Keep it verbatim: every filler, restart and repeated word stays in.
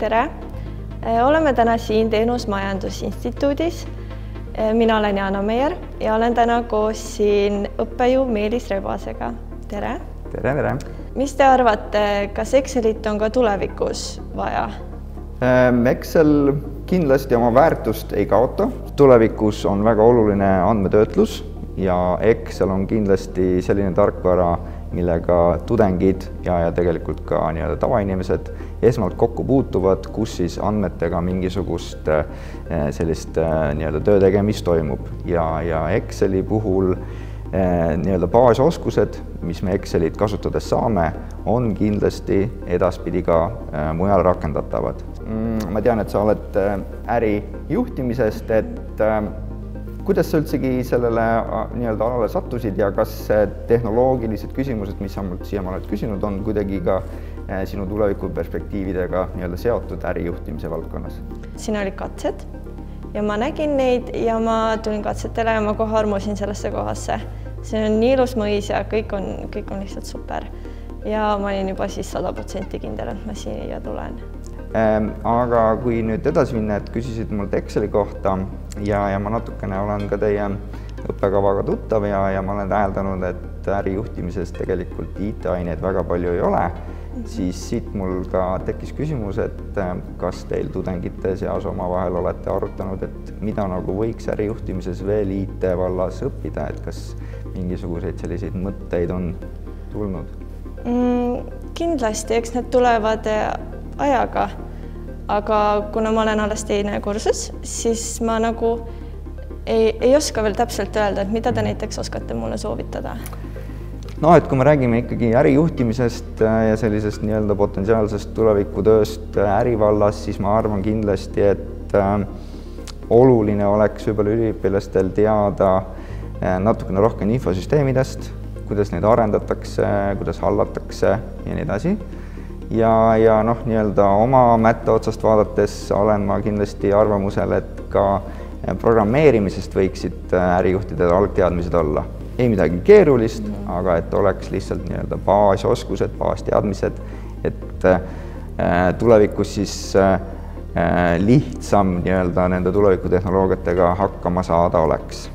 tere! Oleme täna siin Teenusmajandusinstituudis. Mina olen Jaana Meier ja olen täna koos siin õppejõu Meelis Rebasega. Tere! Tere, tere! Mis te arvate, kas Excelit on ka tulevikus vaja? Excel kindlasti oma väärtust ei kaota. Tulevikus on väga oluline andmetöötlus ja Excel on kindlasti selline tarkvara, millega tudengid ja, ja tegelikult ka nii-öelda tavainimesed esmalt kokku puutuvad, kus siis andmetega mingisugust sellist nii-öelda töö tegemist toimub. Ja, ja Exceli puhul nii-öelda baasoskused, mis me Excelit kasutades saame, on kindlasti edaspidi ka mujal rakendatavad. Ma tean, et sa oled äri juhtimisest, et kuidas sa üldsegi sellele nii-öelda alale sattusid ja kas tehnoloogilised küsimused, mis sa mult siiamaani oled küsinud, on kuidagi ka sinu tulevikuperspektiividega nii-öelda seotud ärijuhtimise valdkonnas? Siin olid katsed ja ma nägin neid ja ma tulin katsetele ja ma kohe armusin sellesse kohasse. See on nii ilus mõis ja kõik on, kõik on lihtsalt super. Ja ma olin juba siis sada protsenti kindel, et ma siia tulen. Aga kui nüüd edasi minna, et küsisid mult Exceli kohta ja, ja ma natukene olen ka teie õppekavaga tuttav ja, ja ma olen täheldanud, et ärijuhtimises tegelikult I T-aineid väga palju ei ole, siis siit mul ka tekkis küsimus, et kas teil tudengite seas omavahel olete arutanud, et mida nagu võiks ärijuhtimises veel I T vallas õppida, et kas mingisuguseid selliseid mõtteid on tulnud? Mm, kindlasti, eks need tulevad ajaga, aga kuna ma olen alles teine kursus, siis ma nagu ei, ei oska veel täpselt öelda, et mida te näiteks oskate mulle soovitada. No, et kui me räägime ikkagi ärijuhtimisest ja sellisest nii-öelda potentsiaalsest tulevikutööst ärivallas, siis ma arvan kindlasti, et oluline oleks võib-olla üliõpilastel teada natukene rohkem infosüsteemidest, kuidas neid arendatakse, kuidas hallatakse ja nii edasi. Ja, ja noh, nii-öelda oma mätte otsast vaadates olen ma kindlasti arvamusel, et ka programmeerimisest võiksid ärijuhtidel algteadmised olla. Ei midagi keerulist, mm. aga et oleks lihtsalt nii-öelda baasoskused, baasteadmised, et tulevikus siis lihtsam nii-öelda nende tulevikutehnoloogiatega hakkama saada oleks.